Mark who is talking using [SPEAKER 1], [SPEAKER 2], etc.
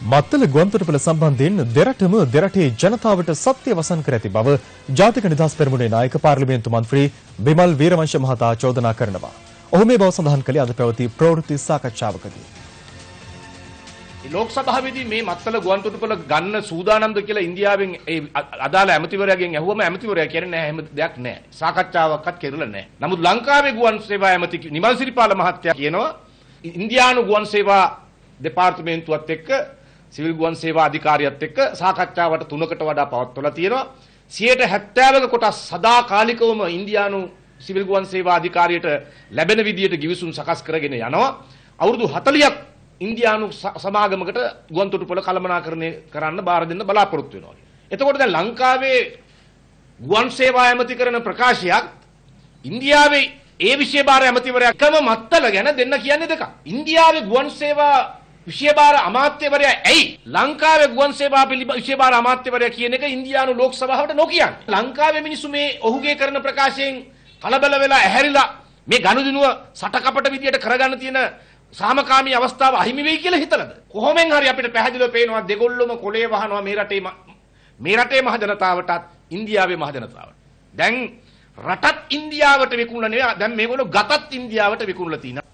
[SPEAKER 1] මත්තල ගුවන්තොටුපළ සම්බන්ධයෙන් දෙරටම දෙරටේ ජනතාවට සත්‍ය වසන් කර ඇති බව ජාතික නිදහස් පෙරමුණේ නායක පාර්ලිමේන්තු මන්ත්‍රී බිමල් වීරවංශ මහතා චෝදනා කරනවා. ඔහු මේ බව සඳහන් කළේ අද පැවති ප්‍රවෘත්ති සාකච්ඡාවකදී.
[SPEAKER 2] ලෝක සභාවේදී මේ මත්තල ගුවන්තොටුපළ ගන්න සූදානම්ද කියලා ඉන්දියාවෙන් ඒ අදාළ ඇමතිවරයාගෙන් ඇහුවම ඇමතිවරයා කියන්නේ නැහැ එහෙම දෙයක් නැහැ. සාකච්ඡාවක්වත් කෙරෙලා නැහැ. නමුත් ලංකාවේ ගුවන් සේවා ඇමති නිමල් සිරිපාල මහත්තයා කියනවා ඉන්දියානු ගුවන් සේවා දෙපාර්තමේන්තුවත් එක්ක සිවිල් ගුවන් සේවා අධිකාරියත් එක්ක සාකච්ඡාවට 3කට වඩා පවත්වලා තියෙනවා. 70ක කොටස් සදාකාලිකවම ඉන්දියානු සිවිල් ගුවන් සේවා අධිකාරියට ලැබෙන විදියට ගිවිසුම් සකස් කරගෙන යනවා. අවුරුදු 40ක් ඉන්දියානු සමාගමකට ගුවන්තොටුපළ කළමනාකරණය කරන්න බාර දෙන්න බලාපොරොත්තු වෙනවා. එතකොට දැන් ලංකාවේ ගුවන් සේවා ඇමති කරන ප්‍රකාශයක් ඉන්දියාවේ ඒ විෂය බාර ඇමතිවරයා කම මත්තල ගැන දෙන්න කියන්නේ දෙකක්. ඉන්දියාවේ ගුවන් සේවා විෂය බාර අමාත්‍යවරයා ඇයි ලංකාවේ ගුවන් සේවා විෂය බාර අමාත්‍යවරයා කියන එක ඉන්දියානු ලෝක සභාවට නොකියන්නේ? ලංකාවේ මිනිස්සු මේ ඔහුගේ කරන ප්‍රකාශයෙන් කලබල වෙලා ඇහැරිලා මේ ගනුදෙනුව සටකපට විදියට කරගන්න තියෙන සාමකාමී අවස්ථාව අහිමි වෙයි කියලා හිතනද? කොහොමෙන් හරි අපිට පැහැදිලිව පේනවා දෙගොල්ලොම කොලේ වහනවා මේ රටේ මහ ජනතාවටත් ඉන්දියාවේ මහ ජනතාවට. දැන් රටත් ඉන්දියාවට විකුණලා නෙවෙයි දැන් මේගොල්ලෝ ගතත් ඉන්දියාවට විකුණලා තිනවා.